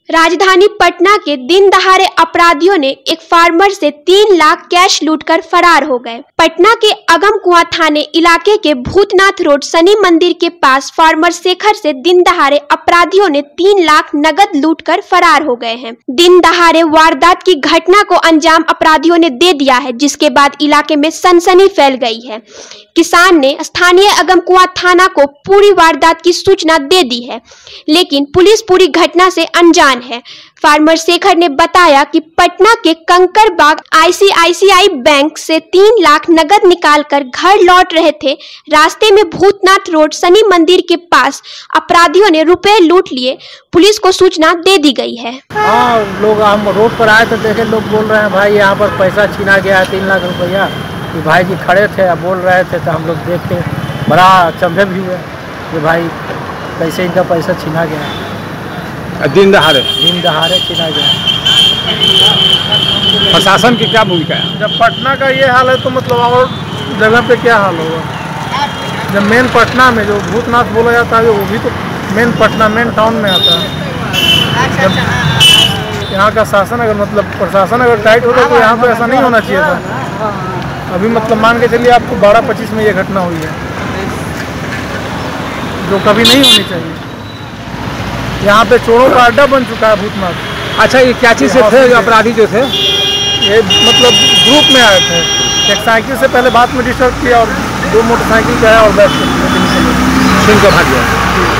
राजधानी पटना के दिन दहाड़े अपराधियों ने एक फार्मर से 3 लाख कैश लूटकर फरार हो गए। पटना के अगमकुआं थाने इलाके के भूतनाथ रोड शनि मंदिर के पास फार्मर शेखर से दिन दहाड़े अपराधियों ने 3 लाख नगद लूटकर फरार हो गए हैं। दिन दहाड़े वारदात की घटना को अंजाम अपराधियों ने दे दिया है, जिसके बाद इलाके में सनसनी फैल गई है। किसान ने स्थानीय अगमकुआं थाना को पूरी वारदात की सूचना दे दी है, लेकिन पुलिस पूरी घटना से अनजान है। फार्मर शेखर ने बताया कि पटना के कंकड़बाग आईसीआईसीआई बैंक से 3 लाख नगद निकालकर घर लौट रहे थे। रास्ते में भूतनाथ रोड शनि मंदिर के पास अपराधियों ने रुपए लूट लिए। पुलिस को सूचना दे दी गई है। लोग हम रोड पर आए तो देखे लोग बोल रहे हैं भाई यहाँ पर पैसा छीना गया है 3 लाख रुपया। कि भाई जी खड़े थे बोल रहे थे तो हम लोग देख के बड़ा अचंभे भी हुए कि भाई कैसे इनका पैसा छीना गया है। दिन दहाड़े छीना गया। प्रशासन की क्या भूमिका है? जब पटना का ये हाल है तो मतलब और जगह पे क्या हाल होगा? जब मेन पटना में जो भूतनाथ बोला जाता है वो भी तो मेन पटना मेन टाउन में आता है। जब यहाँ का शासन अगर मतलब प्रशासन अगर टाइट होता तो यहाँ पे ऐसा नहीं होना चाहिए था। अभी मतलब मान के चलिए आपको 12-25 में ये घटना हुई है जो कभी नहीं होनी चाहिए। यहाँ पे चोरों का अड्डा बन चुका है भूतनाथ। अच्छा, ये क्या चीज़ से थे अपराधी जो थे? ये मतलब ग्रुप में आए थे। एक साइकिल से पहले बाद में डिस्टर्ब किया और 2 मोटरसाइकिल पे आया और बैठ कर भाग गया।